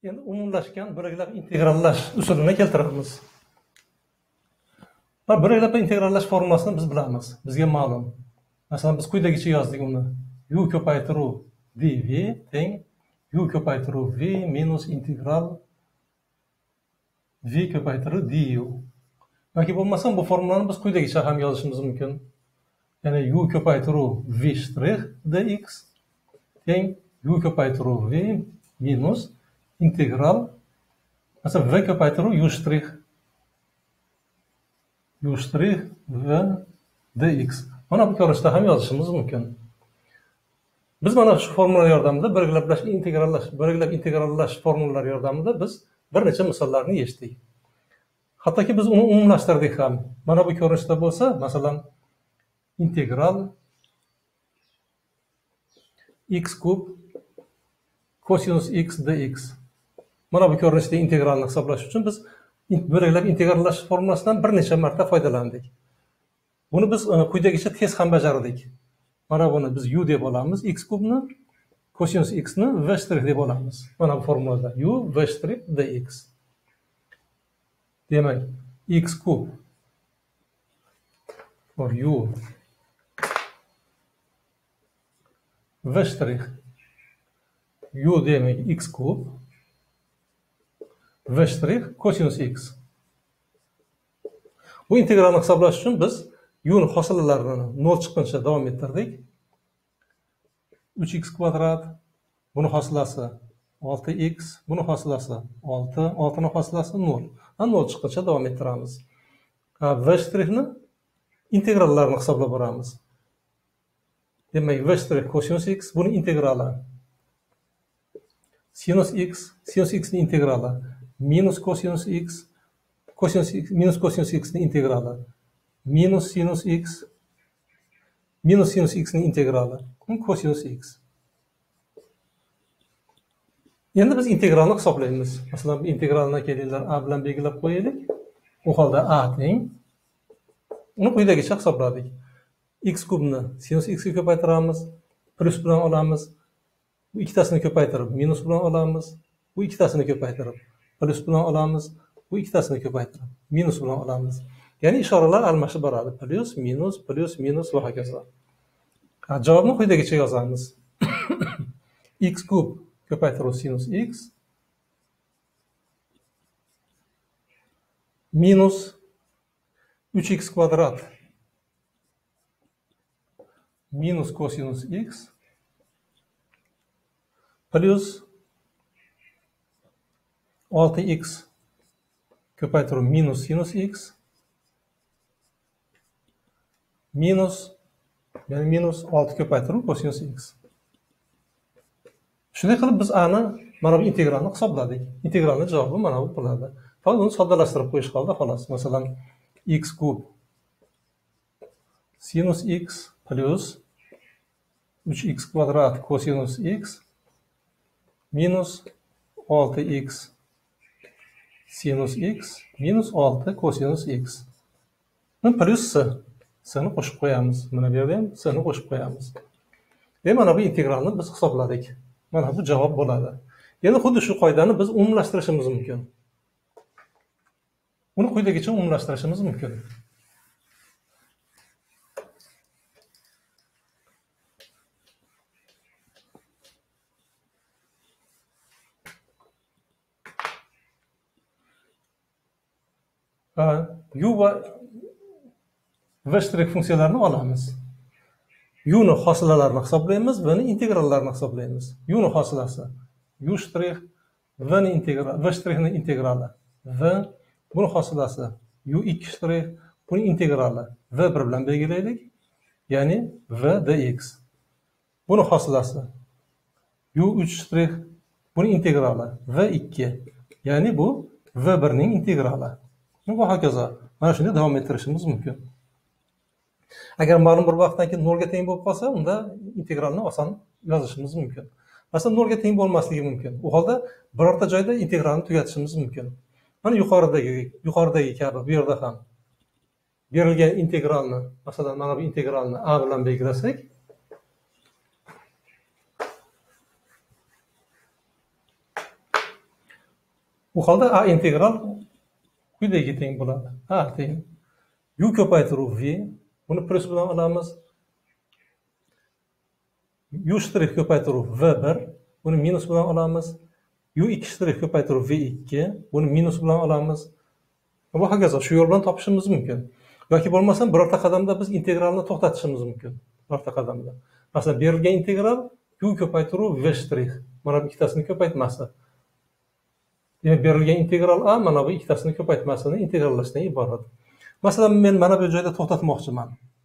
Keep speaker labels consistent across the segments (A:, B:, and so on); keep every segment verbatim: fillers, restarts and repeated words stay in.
A: Endi umumlashgan bo'laklab integrallash usulini keltiramiz. Va bo'laklab integrallash formulasini biz bilamiz. Bizga ma'lum. Masalan, biz quyidagicha yozdik uni. U ko'paytiruv dv teng u ko'paytiruv v minus integral v ko'paytiruv du. Yoki bo'lmasa bu formulani biz quyidagicha ham yozishimiz mumkin. Ya'ni u ko'paytiruv v shtrix dx teng u ko'paytiruv v minus integral masalan v ko'paytiruv u shtrix u shtrix v dx. Mana bu ko'rinishda ham yozishimiz mumkin. Biz mana shu formula yordamida belgilash integrallash, belgilab integrallash formulalari yordamida biz bir necha misollarni yechdik. Hattoki biz uni umumlashtirdik ham. Mana bu ko'rinishda bo'lsa, masalan, integral x kub kosinus x dx. Mana bu ko'rinishda integralni hisoblash uchun biz bo'laklab integrallash formulasidan bir necha marta foydalandik. Buni biz quyidagicha tez ham bajardik. Mana buni biz u deb olamiz, x kubni, kosinus x ni v shtrix deb olamiz. Mana bu formulada u v shtrix dx. Demak, x kub or u v shtrix u demak x kub v shtrix kosinus x. Bu integralni hisoblash uchun biz u ni hosilalarini nol chiqquncha davom ettirdik. uch x kvadrat, buni hosilasi olti x, buni hosilasi olti, olti ni hosilasi nol. Ha, nol chiqquncha davom ettiramiz. V shtrixni integrallarini hisoblab boramiz. Demak, v shtrix kosinus x, buni integrali. Sinus x, sinus x ni integrali. Minus kosinus x, kosinus x, minus kosinus x ni integrali. Minus sinus x, minus sinus x ni integrali. Kosinus x. Endi biz integralni hisoblaymiz. Masalan, integralni kelinglar a bilan belgilab qo'yaylik. U holda a teng. Uni quyidagicha hisobladik. X kubni sinus x ga ko'paytiramiz, plus bilan olamiz. Bu ikkitasini ko'paytirib minus bilan olamiz. Bu ikkitasini ko'paytirib plus bilan olamiz. Bu ikkitasini ko'paytirib minus bilan olamiz. Ya'ni ishoralar almashib boradi. Plus, minus, plus, minus va hokazo. Javobni quyidagicha yozamiz. X kub ko'paytiruv sinus x minus uch x kvadrat minus kosinus x plus olti x ko'paytiruv minus sinus x minus yani minus olti ko'paytiruv kosinus x. Shunday qilib biz a ni mana bu integralni hisobladik. Integralning javobi mana bu bo'ladi. Faqat uni soddalashtirib qo'yish qoldi xolos. Masalan, x kub sinus x plus uch x kvadrat kosinus x minus olti x sinus x minus olti kosinus x. Buni plus s. S'ni qo'shib qo'yamiz. Mana bu yerda ham s'ni qo'shib qo'yamiz. Demak, mana bu integralni biz hisobladik. Mana bu javob bo'ladi. Endi xuddi shu qoidani biz umumlashtirishimiz mumkin. Uni quyidagicha umumlashtirishimiz mumkin. U va v shtrix funksiyalarini olamiz. U ni hosilalarini hisoblaymiz, v ni integrallarini hisoblaymiz. U ni hosilasi u shtrix, v ni integral, v shtrix ni integrali v, buni hosilasi u ikki shtrix, buni integrali v bir bilan belgilaylik, ya'ni v dx. Buni hosilasi u uch shtrix, buni integrali v ikki, ya'ni bu v bir ning integrali. Va hokazo. Mana shunday davom ettirishimiz mumkin. Agar ma'lum bir vaqtdan keyin nol ga teng bo'lib qolsa, unda integralni oson yozishimiz mumkin. Masalan, nol ga teng bo'lmasligi mumkin. U holda birorta joyda integralni tugatishimiz mumkin. Mana yuqoridagi yuqoridagi kabi bu yerda ham berilgan integralni, masalan, mana bu integralni a bilan belgilasak, Bu holda a integral quyidagiga teng bo'ladi. A teng u ko'paytiruv v, buni plus bilan olamiz. U shtrix ko'paytiruv v bir, buni minus bilan olamiz. U ikki shtrix ko'paytiruv v ikki, buni minus bilan olamiz. Va hokazo shu yo'l bilan topishimiz mumkin. Yoki bo'lmasa birorta qadamda biz integralni to'xtatishimiz mumkin. Birorta qadamda. Masalan, berilgan integral u ko'paytiruv v shtrix. Mana bu ikkitasini ko'paytmasi. Demak, berilgan integral a mana bu ikkitasini ko'paytmasini integrallashdan iborat. Masalan, men mana bu joyda to'xtatmoqchiman.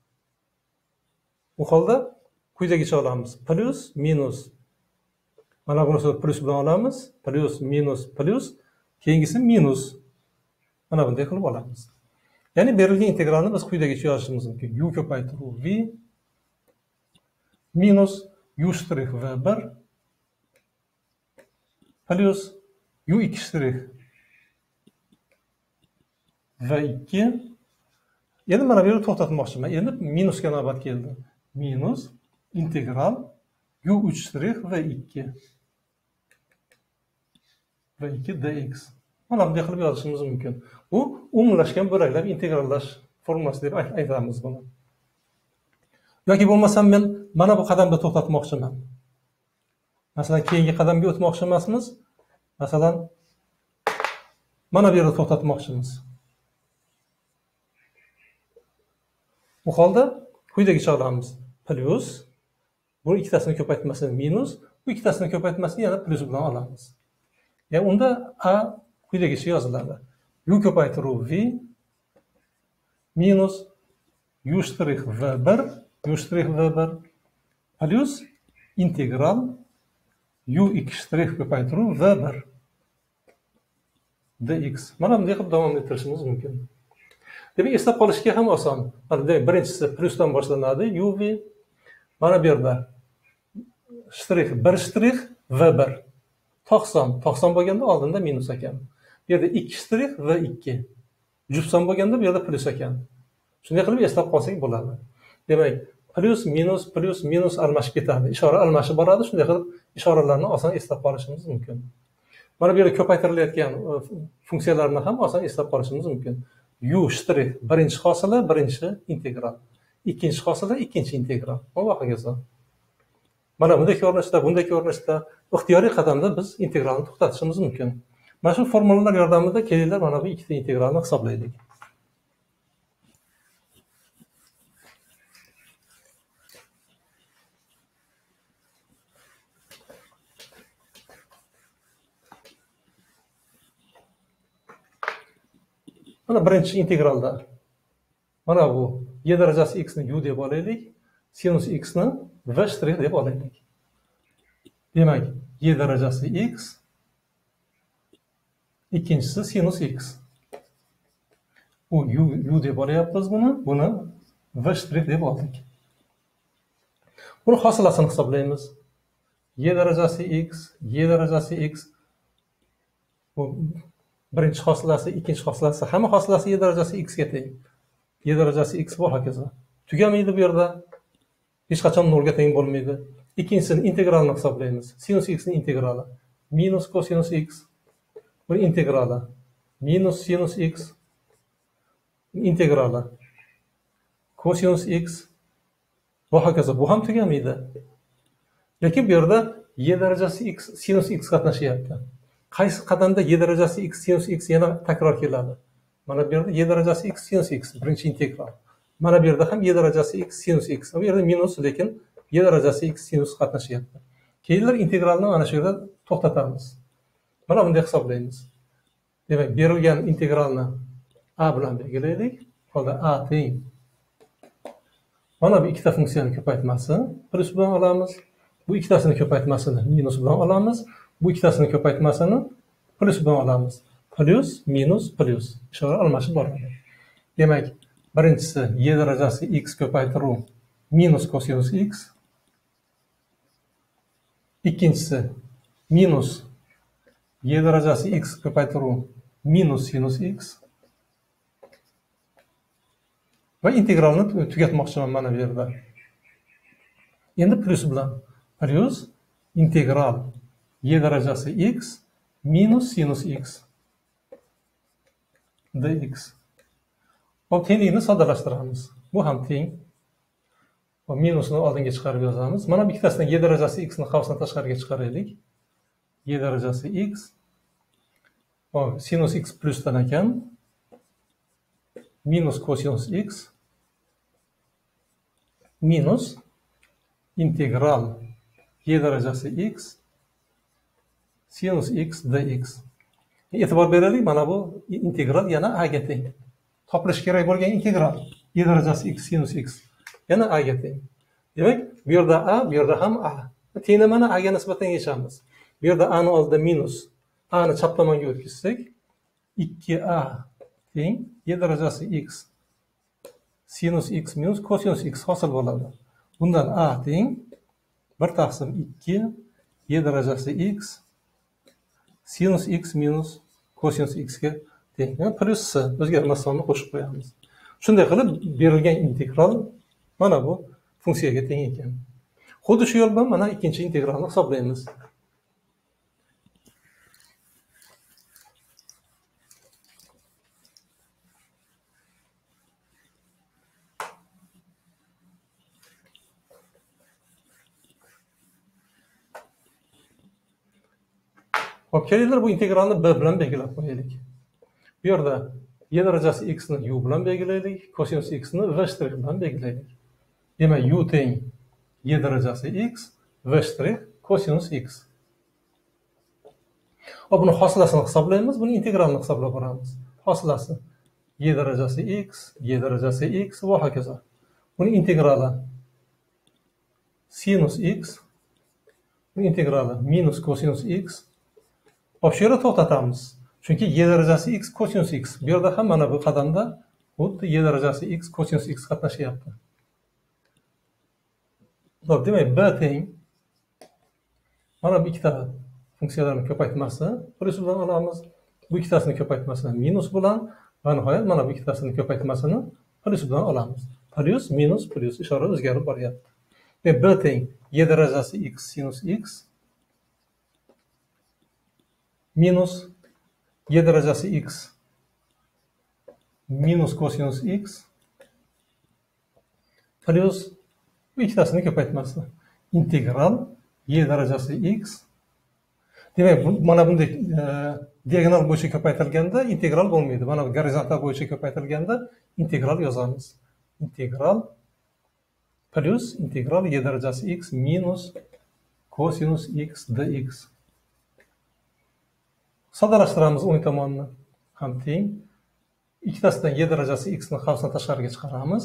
A: Bu holda quyidagicha olamiz. Plus, minus. Mana bunisini plus bilan olamiz. Plus, minus, plus. Keyingisi minus. Mana bunday qilib olamiz. Ya'ni berilgan integralni biz quyidagicha yozishimiz mumkin. U ko'paytiruv v minus u shtrix v bir plus u ikki shtrix v ikki. Endi mana bu yerda to'xtatmoqchiman. Endi minusga navbat keldi. Minus integral u uch shtrix v ikki v ikki dx. Mana bunday qilib yozishimiz mumkin. Bu umumlashgan bo'laklar integrallash formulasi deb aytamiz buni. Yoki bo'lmasam men mana bu qadamda to'xtatmoqchiman. Masalan, keyingi qadamga o'tmoqchi emasmiz. Masalan, mana bu yerda to'xtatmoqchimiz. Bu holda quyidagicha olamiz. Plus, bu ikkitasini ko'paytmasini minus, bu ikkitasini ko'paytmasini yana plus bilan olamiz. Ya'ni unda a quyidagicha yoziladi. U ko'paytiruv v minus u shtrix v bir, u shtrix v bir plus integral u ikki shtrix ko'paytiruv v bir dx. Mana bunday qilib davom ettirishimiz mumkin. Demak, eslab qolishga ham oson. Mana birinchisi plusdan boshlanadi, uv. Mana bu yerda shtrix bir shtrix v bir. to'qson, to'qson bo'lganda oldinda minus ekan. Bu yerda ikki shtrix v ikki. Jufson bo'lganda bu yerda plus ekan. Shunday qilib eslab qolsak bo'ladi. Demak, plus minus plus minus almashib ketadi. Ishora almashib boradi. Shunday qilib ishoralarni oson eslab qolishimiz mumkin. Mana bu yerda ko'paytirilayotgan funksiyalarni ham oson eslab qolishimiz mumkin. U shtrix birinchi hosila, birinchi integral. Ikkinchi hosila, ikkinchi integral. Va hokazo. Mana bunday ko'rinishda, bunday ko'rinishda ixtiyoriy qadamda biz integralni to'xtatishimiz mumkin. Mana shu formulalar yordamida kelinglar mana bu ikkita integralni hisoblaylik. Mana birinchi integralda mana bu y darajasi x ni u deb olaylik, sinus x ni v shtrix deb olaylik. Demak, y darajasi x, ikkinchisi sinus x. Bu u, u deb olayapmiz buni, buni v shtrix deb oldik. Buni hosilasini hisoblaymiz. Y darajasi x, y darajasi x. Bu birinchi hosilasi, ikkinchi hosilasi, hamma hosilasi y darajasi x ga teng. Y darajasi x va hokazo. Tugamaydi bu yerda. Hech qachon nolga teng bo'lmaydi. Ikkinchisini integralni hisoblaymiz. Sinus x ni integrali minus cosinus x. Bu integrali minus sinus x integrali cosinus x va hokazo. Bu ham tugamaydi. Lekin bu yerda y darajasi x sinus x qatnashyapti. Qaysi qadamda y darajasi x sinus x yana takror keladi? Mana bu yerda y darajasi x sinus x birinchi integral. Mana bu yerda ham y darajasi x sinus x. Bu yerda minus, lekin y darajasi x sinus qatnashyapti. Keyinlar integralni mana shu yerda to'xtatamiz. Mana bunday hisoblaymiz. Demak, berilgan integralni a bilan belgilaylik. Holda a teng. Mana bu ikkita funksiyani ko'paytmasi plus bilan olamiz. Bu ikkitasini ko'paytmasini minus bilan olamiz. Bu ikkitasini ko'paytmasini plus bilan olamiz. Plus, minus, plus. Ishora almashib boradi. Demak, birinchisi y darajasi x ko'paytiruv minus cosinus x. Ikkinchisi minus y darajasi x ko'paytiruv minus sinus x. Va integralni tugatmoqchiman mana bu yerda. Endi plus bilan plus integral y darajasi x minus sinus x. dx. Hop, tenglikni soddalashtiramiz. Bu ham teng. Hop, minusni oldinga chiqarib yozamiz. Mana bu ikkitasidan y darajasi x ni qavsdan tashqariga chiqaraylik. Y darajasi x. Hop, sinus x plusdan ekan. Minus kosinus x minus integral y darajasi x sinus x dx. E'tibor beraylik, mana bu integral yana a ga teng. Topilishi kerak bo'lgan integral y darajasi x sinus x yana a ga teng. Demak, bu yerda a, bu yerda ham a. Tenglamani a ga nisbatan yechamiz. Bu yerda a ni oldida minus, a ni chap tomonga o'tkazsak, ikki a teng y darajasi x sinus x minus kosinus x hosil bo'ladi. Bundan a teng bir taqsim ikki y darajasi x sinus x minus kosinus x ga teng. Plus s o'zgarmas sonini qo'shib qo'yamiz. Shunday qilib berilgan integral mana bu funksiyaga teng ekan. Xuddi shu yo'l bilan mana ikkinchi integralni hisoblaymiz. Hop, kelinglar bu integralni b bilan belgilab qo'yaylik. Bu yerda y darajasi x ni u bilan belgilaylik, kosinus x ni v shtrix bilan belgilaylik. Demak, u teng y darajasi x, v shtrix kosinus x. Hop, buni hosilasini hisoblaymiz, buni integralni hisoblab boramiz. Hosilasi y darajasi x, y darajasi x va hokazo. Buni integrali sinus x, buni integrali minus kosinus x. Hop, shu yerda to'xtatamiz. Chunki y darajasi x kosinus x. Bu yerda ham mana bu qadamda xuddi y darajasi x kosinus x qatnashyapti. Hop, demak, b teng mana bu ikkita funksiyalarning ko'paytmasi plus bilan olamiz. Bu ikkitasini ko'paytmasini minus bilan va nihoyat mana bu ikkitasini ko'paytmasini plus bilan olamiz. Plus minus plus ishora o'zgarib boryapti. B teng y darajasi x sinus x minus y darajasi x minus kosinus x plus bu ikkitasini ko'paytmasi integral y darajasi x. Demak, mana bunday e, diagonal bo'yicha ko'paytirilganda integral bo'lmaydi. Mana bu gorizontal bo'yicha ko'paytirilganda integral yozamiz. Integral plus integral y darajasi x minus kosinus x dx. Soddalashtiramiz o'ng tomonni. Ham teng. Ikkitasidan y darajasi x ni qavsdan tashqariga chiqaramiz.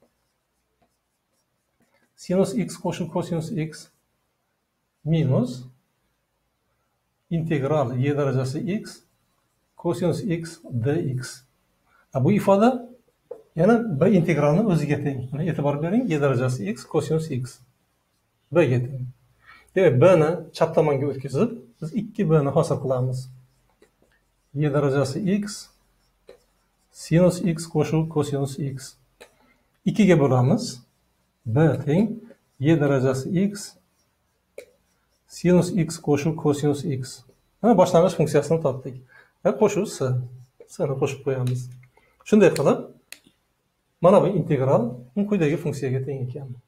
A: Sinus x qo'shib kosinus x minus integral y darajasi x kosinus x dx. Bu ifoda yana b integralni o'ziga teng. Buni e'tibor bering, y darajasi x kosinus x b ga teng. Demak, b ni chap tomonga o'tkazib, biz ikki b ni hosil qilamiz. Y darajasi x sinus x qo'shib kosinus x. ikki ga bo'lamiz. B teng y darajasi x sinus x qo'shib kosinus x. Mana boshlang'ich funksiyasini topdik. Va qo'shuv s. S ni qo'shib qo'yamiz. Shunday qilib, mana bu integral quyidagi funksiyaga teng ekan.